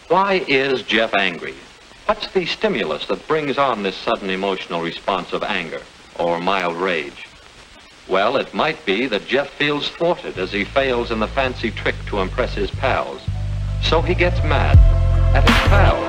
Why is Jeff angry? What's the stimulus that brings on this sudden emotional response of anger or mild rage? Well, it might be that Jeff feels thwarted as he fails in the fancy trick to impress his pals. So he gets mad at his pals.